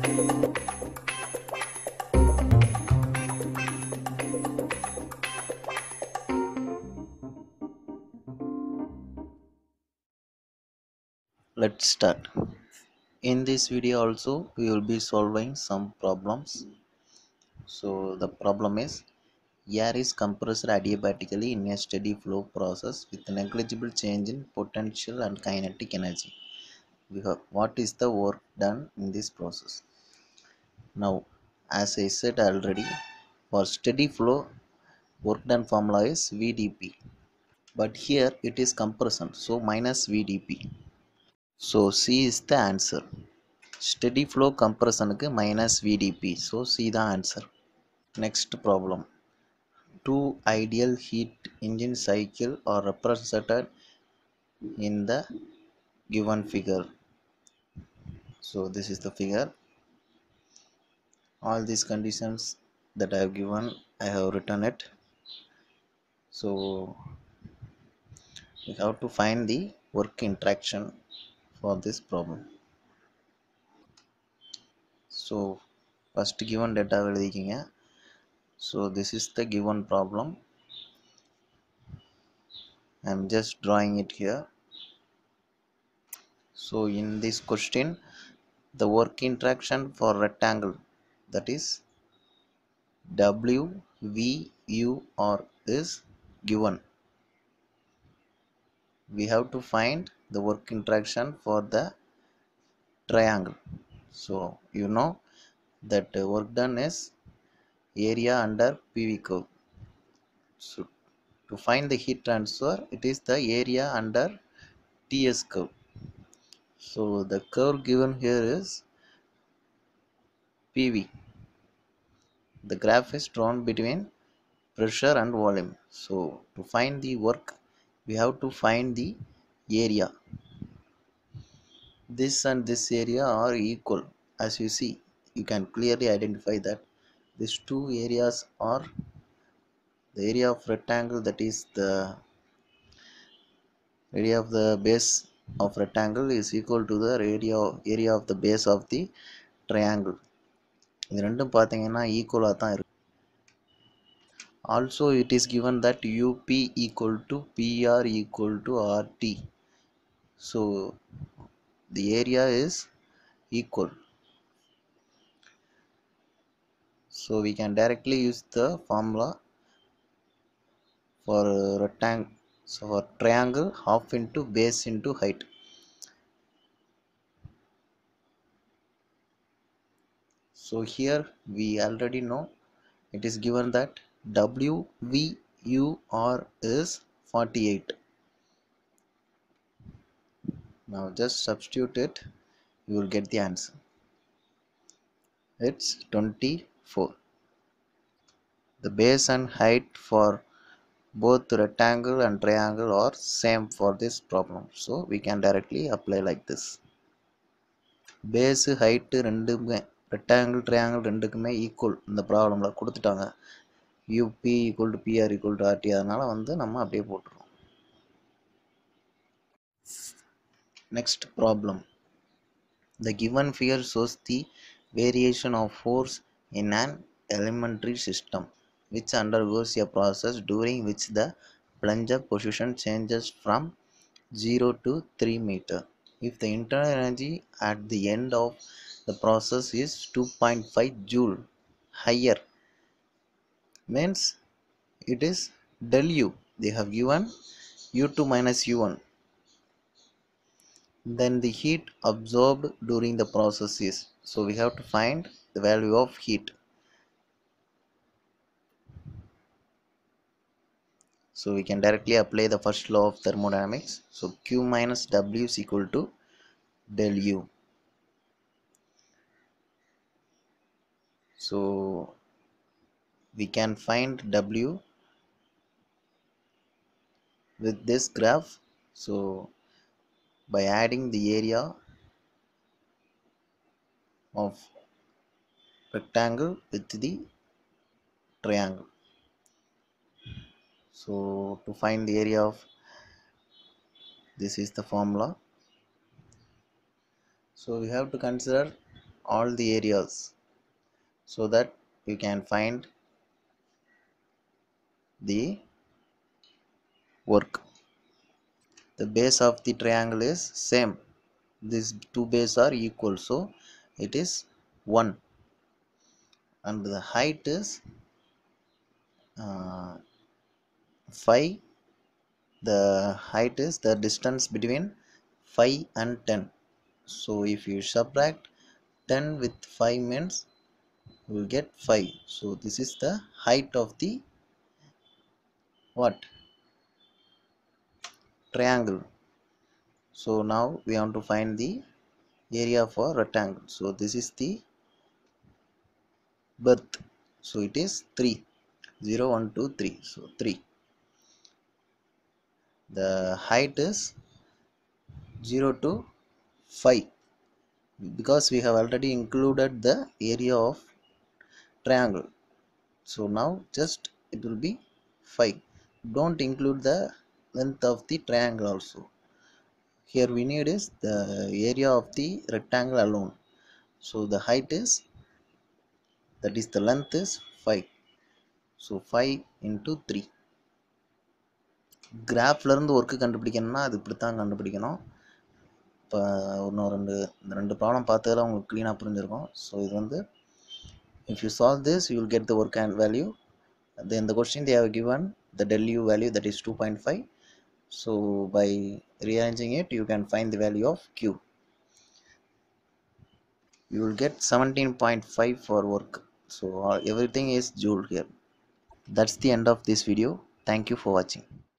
Let's start. In this video also we will be solving some problems. So the problem is air is compressed adiabatically in a steady flow process with negligible change in potential and kinetic energy. What is the work done in this process? Now, as I said already, for steady flow work done formula is VdP, but here it is compression, so minus VdP. So C is the answer. Steady flow compression minus VdP, so C the answer. Next problem. Two ideal heat engine cycle are represented in the given figure. So this is the figure. All these conditions that I have given, I have written it. So we have to find the work interaction for this problem. So first given data எழுதிக்கிங்க. So this is the given problem. I am just drawing it here. So in this question, the work interaction for rectangle, that is WVUR, is given. We have to find the work interaction for the triangle. So you know that work done is area under PV curve. So to find the heat transfer, it is the area under TS curve. So the curve given here is PV. The graph is drawn between pressure and volume. So to find the work, we have to find the area. This and this area are equal. As you see, you can clearly identify that these two areas are the area of rectangle, that is the area of the base of rectangle is equal to the area of the base of the triangle. இது ரெண்டும் பார்த்தீங்கன்னா ஈக்குவலாக தான் இருக்கு. Also it is given that UP equal to PR equal to RT. So the area is equal. So we can directly use the formula for rectangle. So for triangle, half into base into height. So here we already know it is given that WVUR is 48. Now just substitute it, you will get the answer. It's 24. The base and height for both rectangle and triangle are same for this problem, so we can directly apply like this. Base height ரெண்டுமே rectangle triangle ரெண்டுக்குமே equal இந்த ப்ராப்ளமில் கொடுத்துட்டாங்க. UP equal to PR equal to RT, அதனால நம்ம அப்படியே போட்டுருவோம். Next problem. The given figure shows the variation of force in an elementary system which undergoes a process during which the plunger position changes from 0 to 3 meter. If the internal energy at the end of the process is 2.5 joule higher, means it is del U. They have given U2 minus U1. Then the heat absorbed during the process is, so we have to find the value of heat. So we can directly apply the first law of thermodynamics. So Q minus W is equal to del U. So we can find W with this graph. So by adding the area of rectangle with the triangle. So to find the area of, this is the formula. So we have to consider all the areas so that you can find the work. The base of the triangle is same. These two bases are equal, so it is 1, and the height is 5. The height is the distance between 5 and 10. So if you subtract 10 with 5 means you will get 5. So this is the height of the what? Triangle. So now we want to find the area for rectangle. So this is the birth. So it is 3. 0, 1, 2, 3. So 3. The height is 0 to 5 because we have already included the area of triangle. So now just it will be 5. Don't include the length of the triangle also. Here we need is the area of the rectangle alone. So the height is, that is the length is 5. So 5 into 3. கிராஃப்ல இருந்து work கண்டுபிடிக்கணும்னா அது இப்படி தான் கண்டுபிடிக்கணும். இப்போ இந்த ரெண்டு problem பார்த்ததில் உங்களுக்கு க்ளீனாக புரிஞ்சிருக்கும். ஸோ இது வந்து if you solve this you will get the work and value. Then the question they have given the del u value, that is 2.5. So by rearranging it you can find the value of q. You will get 17.5 for work. So everything is joule here. That's the end of this video. Thank you for watching.